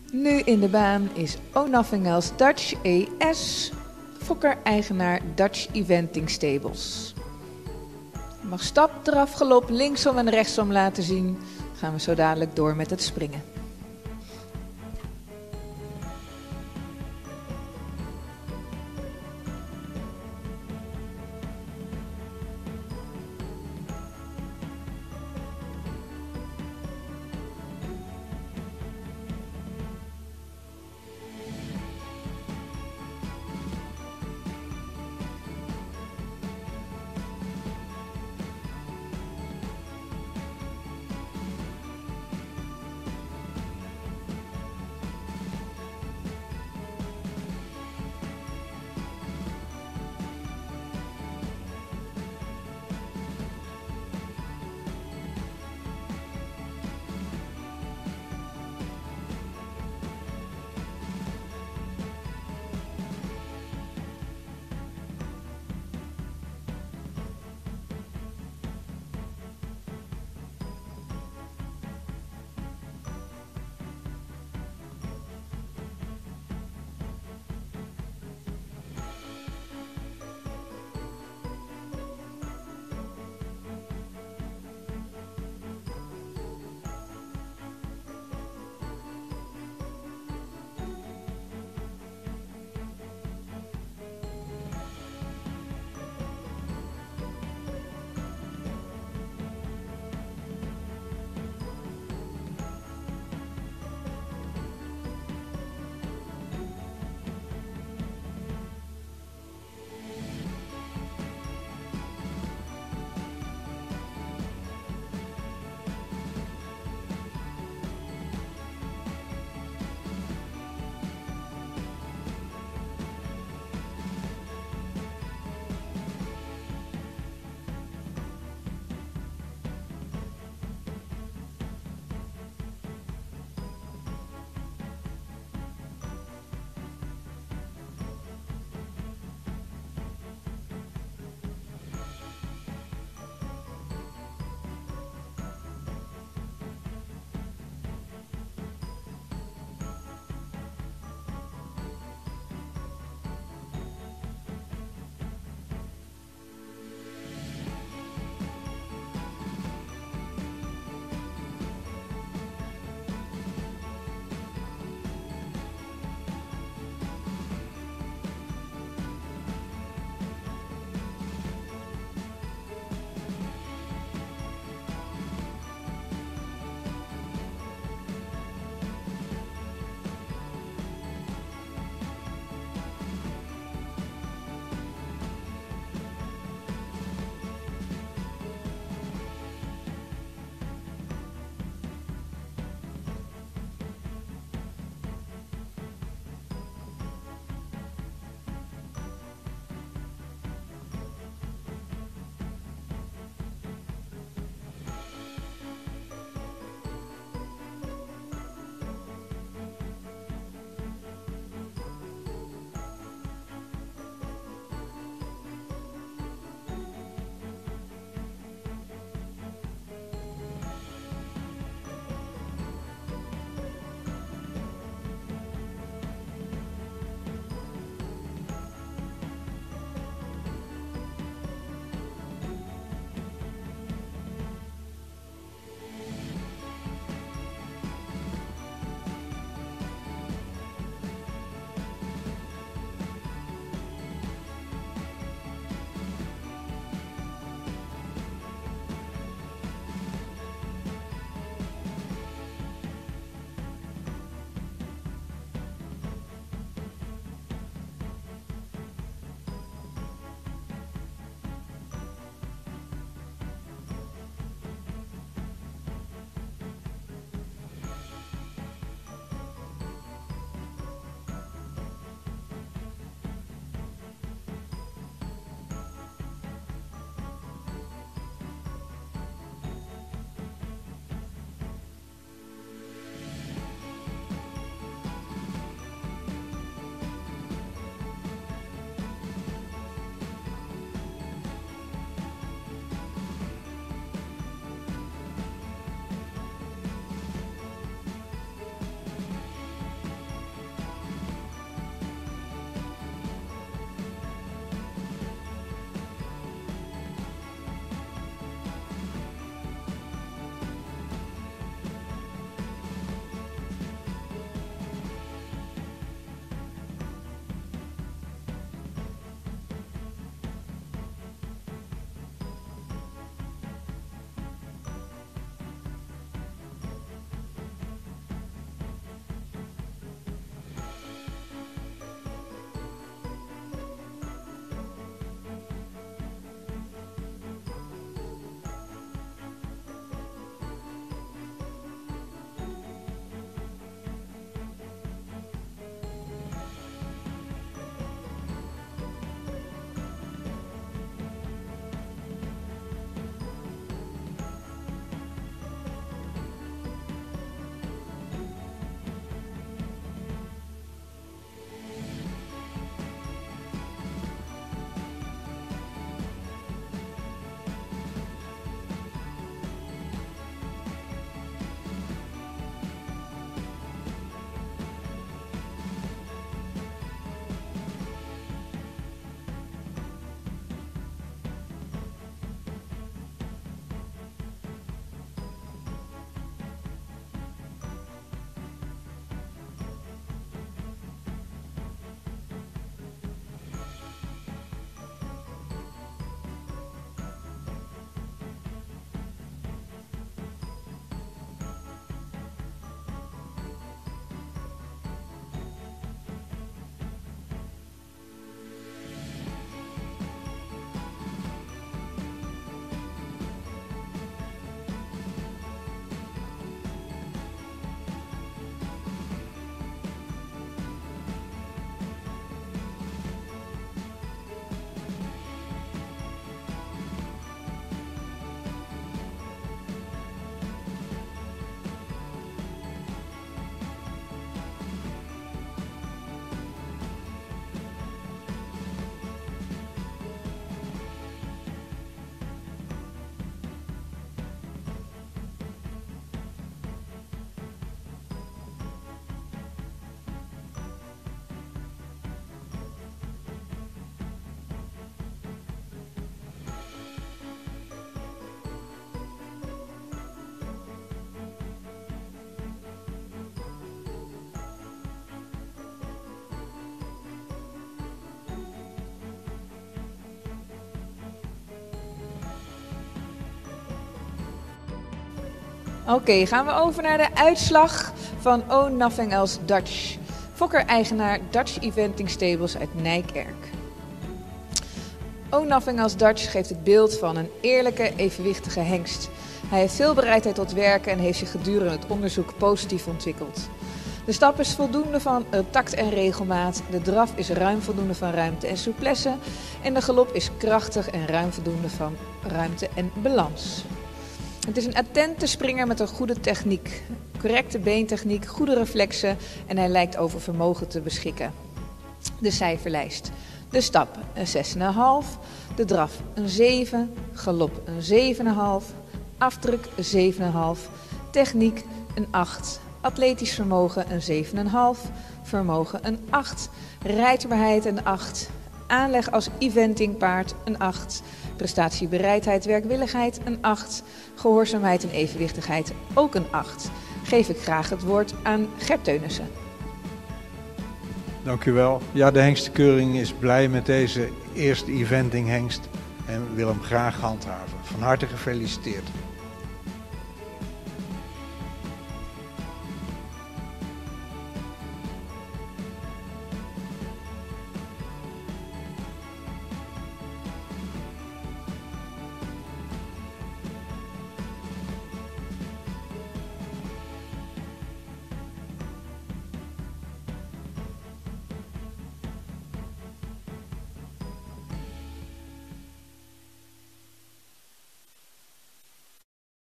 Nu in de baan is Oh Nothing Else Dutch ES, fokker-eigenaar Dutch Eventing Stables. Je mag stap, draf, galop, linksom en rechtsom laten zien. Gaan we zo dadelijk door met het springen. Oké, gaan we over naar de uitslag van Oh Nothing Else Dutch. Fokker-eigenaar Dutch Eventing Stables uit Nijkerk. Oh Nothing Else Dutch geeft het beeld van een eerlijke, evenwichtige hengst. Hij heeft veel bereidheid tot werken en heeft zich gedurende het onderzoek positief ontwikkeld. De stap is voldoende van tact en regelmaat, de draf is ruim voldoende van ruimte en souplesse en de galop is krachtig en ruim voldoende van ruimte en balans. Het is een attente springer met een goede techniek, correcte beentechniek, goede reflexen en hij lijkt over vermogen te beschikken. De cijferlijst. De stap een 6,5, de draf een 7, galop een 7,5, afdruk een 7,5, techniek een 8, atletisch vermogen een 7,5, vermogen een 8, rijdbaarheid een 8, aanleg als eventingpaard een 8, prestatiebereidheid, werkwilligheid een 8, gehoorzaamheid en evenwichtigheid ook een 8. Geef ik graag het woord aan Gert Teunissen. Dank u wel. Ja, de hengstenkeuring is blij met deze eerste eventing hengst en wil hem graag handhaven. Van harte gefeliciteerd.